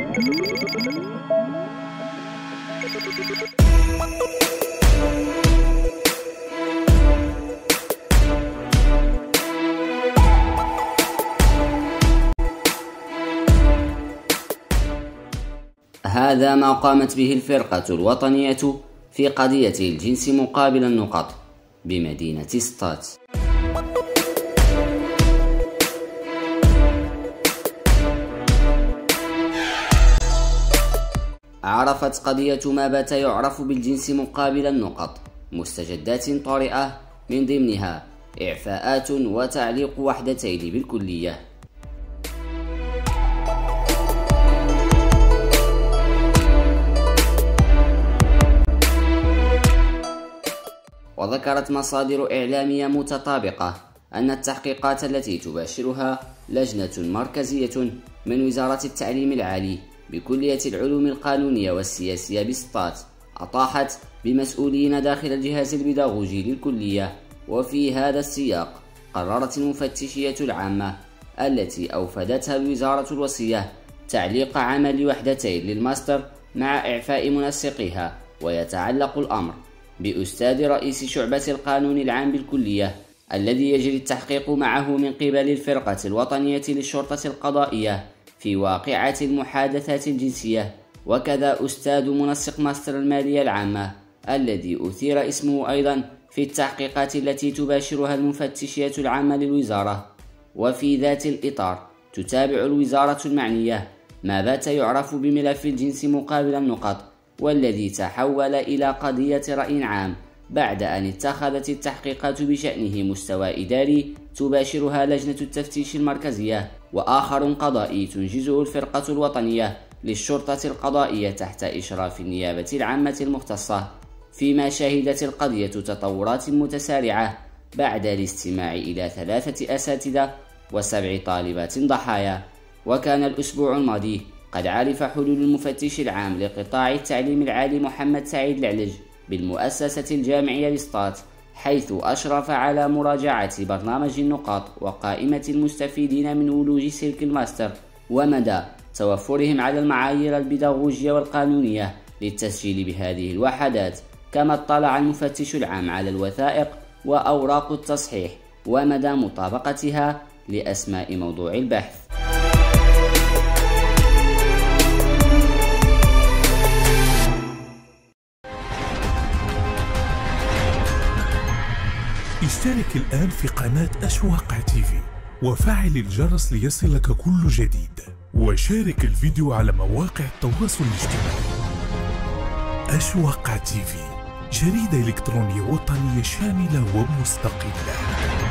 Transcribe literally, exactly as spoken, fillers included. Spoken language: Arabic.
هذا ما قامت به الفرقة الوطنية في قضية الجنس مقابل النقط بمدينة سطات. عرفت قضية ما بات يعرف بالجنس مقابل النقط مستجدات طارئة، من ضمنها إعفاءات وتعليق وحدتين بالكلية. وذكرت مصادر إعلامية متطابقة أن التحقيقات التي تباشرها لجنة مركزية من وزارة التعليم العالي بكلية العلوم القانونية والسياسية بسطات أطاحت بمسؤولين داخل الجهاز البيداغوجي للكلية. وفي هذا السياق قررت المفتشية العامة التي أوفدتها الوزارة الوصية تعليق عمل وحدتين للماستر مع إعفاء منسقيها. ويتعلق الأمر بأستاذ رئيس شعبة القانون العام بالكلية الذي يجري التحقيق معه من قبل الفرقة الوطنية للشرطة القضائية في واقعة المحادثات الجنسية، وكذا أستاذ منسق ماستر المالية العامة الذي أثير اسمه أيضا في التحقيقات التي تباشرها المفتشية العامة للوزارة. وفي ذات الإطار تتابع الوزارة المعنية ما بات يعرف بملف الجنس مقابل النقط، والذي تحول إلى قضية رأي عام بعد أن اتخذت التحقيقات بشأنه مستوى إداري تباشرها لجنة التفتيش المركزية وآخر قضائي تنجزه الفرقة الوطنية للشرطة القضائية تحت إشراف النيابة العامة المختصة. فيما شهدت القضية تطورات متسارعة بعد الاستماع إلى ثلاثة أساتذة وسبع طالبات ضحايا. وكان الأسبوع الماضي قد عرف حلول المفتش العام لقطاع التعليم العالي محمد سعيد العلج بالمؤسسة الجامعية بسطات، حيث أشرف على مراجعة برنامج النقاط وقائمة المستفيدين من ولوج سلك الماستر ومدى توفرهم على المعايير البيداغوجية والقانونية للتسجيل بهذه الوحدات. كما اطلع المفتش العام على الوثائق وأوراق التصحيح ومدى مطابقتها لأسماء موضوع البحث. اشترك الآن في قناة أشواق تيفي وفعل الجرس ليصلك كل جديد، وشارك الفيديو على مواقع التواصل الاجتماعي. أشواق تيفي، جريدة إلكترونية وطنية شاملة ومستقلة.